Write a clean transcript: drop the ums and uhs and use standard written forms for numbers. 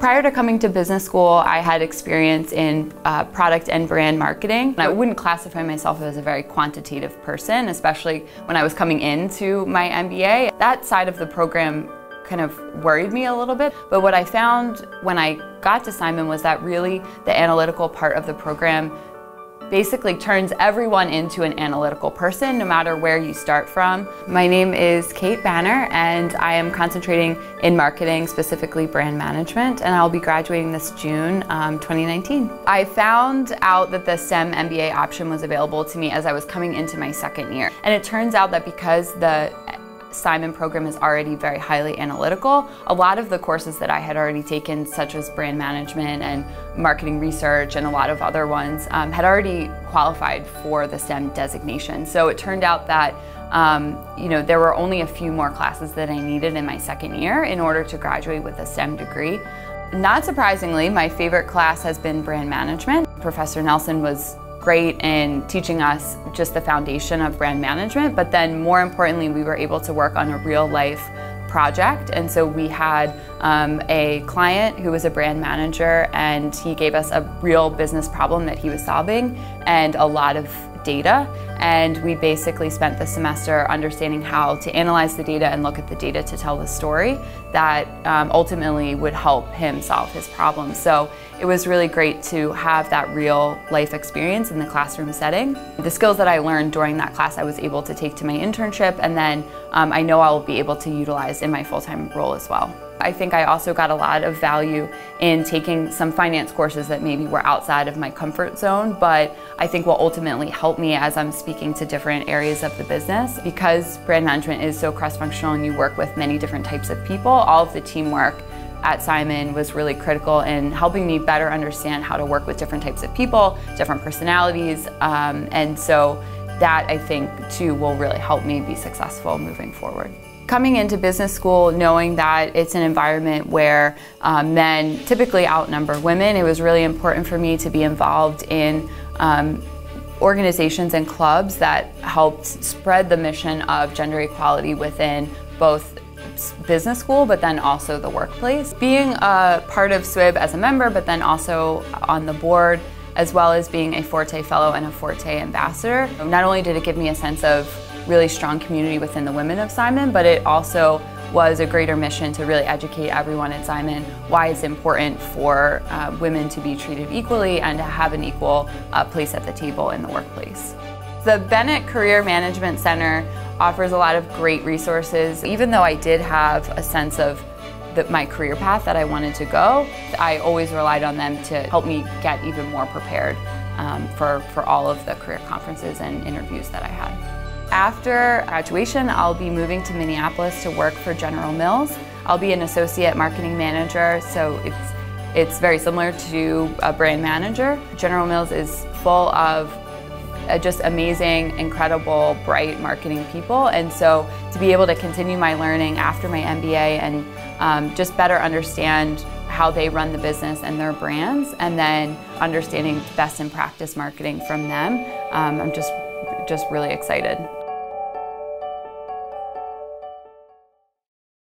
Prior to coming to business school, I had experience in product and brand marketing. I wouldn't classify myself as a very quantitative person, especially when I was coming into my MBA. That side of the program kind of worried me a little bit, but what I found when I got to Simon was that really the analytical part of the program basically turns everyone into an analytical person, no matter where you start from. My name is Cate Bannar, and I am concentrating in marketing, specifically brand management, and I'll be graduating this June 2019. I found out that the STEM MBA option was available to me as I was coming into my second year. And it turns out that because the Simon program is already very highly analytical, a lot of the courses that I had already taken, such as brand management and marketing research and a lot of other ones, had already qualified for the STEM designation. So it turned out that there were only a few more classes that I needed in my second year in order to graduate with a STEM degree. Not surprisingly, my favorite class has been brand management. Professor Nelson was great in teaching us just the foundation of brand management, but then more importantly, we were able to work on a real life project. And so we had a client who was a brand manager, and he gave us a real business problem that he was solving and a lot of data. And we basically spent the semester understanding how to analyze the data and look at the data to tell the story that ultimately would help him solve his problem. So it was really great to have that real life experience in the classroom setting. The skills that I learned during that class I was able to take to my internship, and then I know I will be able to utilize in my full-time role as well. I think I also got a lot of value in taking some finance courses that maybe were outside of my comfort zone, but I think will ultimately help me as I'm speaking to different areas of the business. Because brand management is so cross-functional and you work with many different types of people, all of the teamwork at Simon was really critical in helping me better understand how to work with different types of people, different personalities, and so that I think too will really help me be successful moving forward. Coming into business school, knowing that it's an environment where men typically outnumber women, it was really important for me to be involved in organizations and clubs that helped spread the mission of gender equality within both business school, but then also the workplace. Being a part of SWIB as a member, but then also on the board, as well as being a Forte Fellow and a Forte Ambassador, not only did it give me a sense of really strong community within the women of Simon, but it also was a greater mission to really educate everyone at Simon why it's important for women to be treated equally and to have an equal place at the table in the workplace. The Bennett Career Management Center offers a lot of great resources. Even though I did have a sense of my career path that I wanted to go, I always relied on them to help me get even more prepared for all of the career conferences and interviews that I had. After graduation, I'll be moving to Minneapolis to work for General Mills. I'll be an associate marketing manager, so it's very similar to a brand manager. General Mills is full of just amazing, incredible, bright marketing people, and so to be able to continue my learning after my MBA and just better understand how they run the business and their brands, and then understanding best in practice marketing from them, I'm just really excited.